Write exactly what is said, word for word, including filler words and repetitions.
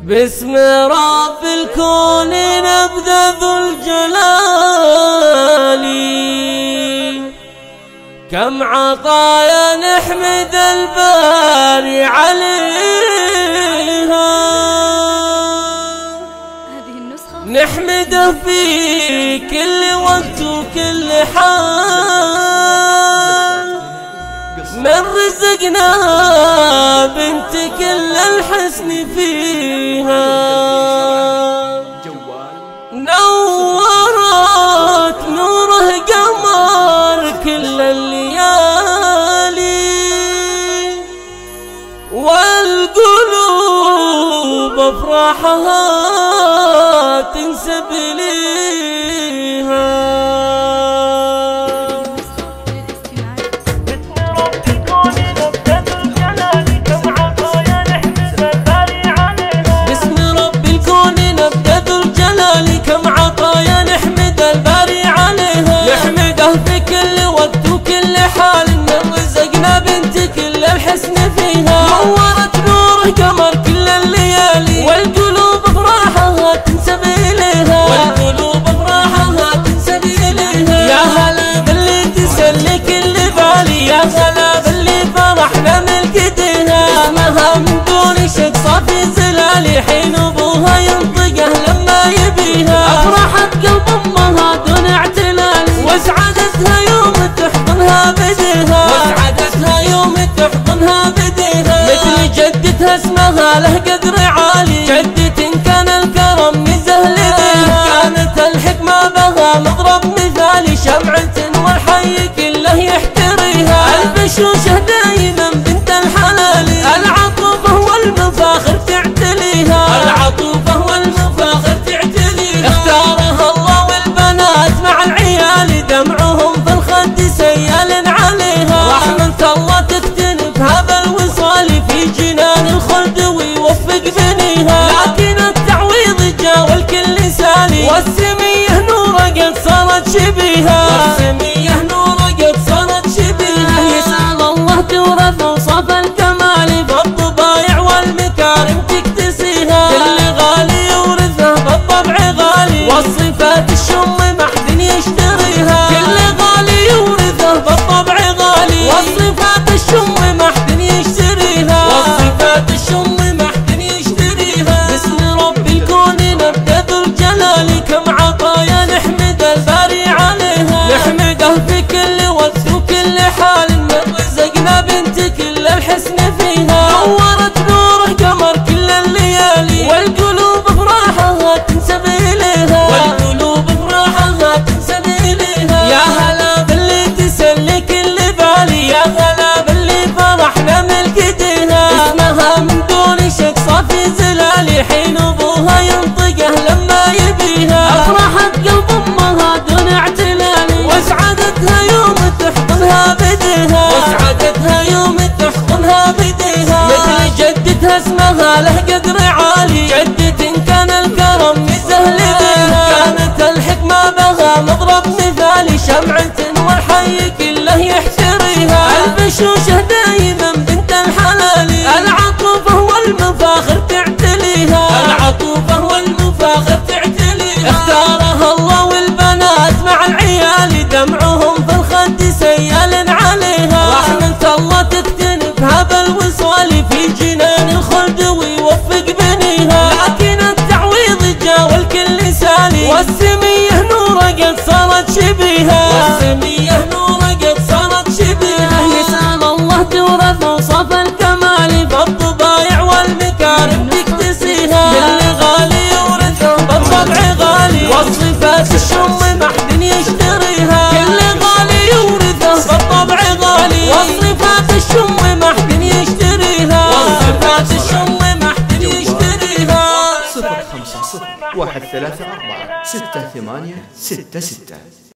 باسم رب الكون نبدأ ذو الجلال، كم عطايا نحمد الباري عليها. نحمده في كل وقت وكل حال، من رزقنا بنت كل الحسن فيها، نورت نوره قمر كل الليالي، والقلوب افراحها تنسب ليها. نورت نوره قمر كل الليالي، والقلوب افراحها تنسب اليها، والقلوب افراحها تنسب اليها. يا هلا باللي تسلي كل بالي، يا هلا باللي فرحنا ملكتها، اسمها من دون شك صافي زلالي، حين ابوها ينطقه لما يبيها. افرحت قلب امها دون اعتلال، واسعدتها يوم تحضنها بديها، واسعدتها يوم تحضنها بديها. مثل جدتها اسمها له قدر عالي، جدة كان الكرم نزه لديها، كانت الحكمة بها مضرب مثالي، شمعة والحي كله يحتريها. البشوشة دايما بنت الحلال، العطوفة والمفاخر تعتليها، العطوفة والمفاخر تعتليها. اختارها الله والبنات مع العيال، دمعهم في الخد سيال عليها. رحمة الله تكتنفها بالوصال في جنان الخلد ويوفق بنيها، لكن التعويض جا والكل سالي، والسمية نورة قد صارت شبيها، والسمية نورة قد صارت شبيها. يسأل الله تورث اوصاف الكمال، بالطبايع والمكارم تكتسيها، كل غالي يورثه بالطبع غالي، والصفات الشم ما حد يشتريها، كل غالي يورثه بالطبع غالي، والصفات الشم ما حد يشتريها، والصفات الشم ما حد يشتريها. باسم رب الكون نبدأ ذو الجلال، كم عطايا نحمد الباري عليها. نحمده في كل وقت وكل حال، من رزقنا بنت كل الحسن فيها. نورت نوره قمر كل الليالي، والقلوب افراحها تنسب اليها، والقلوب افراحها تنسب اليها. يا هلا باللي تسلي كل بالي، يا هلا باللي فرحنا ملكتها، اسمها من دون شك صافي زلالي، حين ابوها ينطقه لما يبيها. افرحت قلب امها دون اعتلال، واسعدتها يوم تحضنها بديها، واسعدتها يوم تحضنها بديها. مثل جدتها اسمها له قدر عالي، جدة كان الكرم نزه لديها، كانت الحكمة بها مضرب مثالي، شمعة والحي كله يحتريها. البشوشة دايما بنت الحلال، العطوفة والمفاخر تعتليها، العطوفة والمفاخر تعتليها. اختارها الله والبنات مع العيال، دمعهم في الخد سيال عليها. رحمة الله تكتنفها بالوصال في جنان الخلد ويوفق بنيها، لكن التعويض جا والكل سالي، والسمية نورة قد صارت شبيها، والسمية نورة قد صارت شبيها. يسأل الله تورث اوصاف الكمال، بالطبايع والمكارم تكتسيها، كل غالي يورثه بالطبع غالي، والصفات الشم ما حد يشتريها، كل غالي يورثه بالطبع غالي، والصفات الشم ما حد يشتريها، والصفات الشم ما حد يشتريها. صفر خمسة صفر واحد ثلاثة أربعة ستة ثمانية ستة ستة.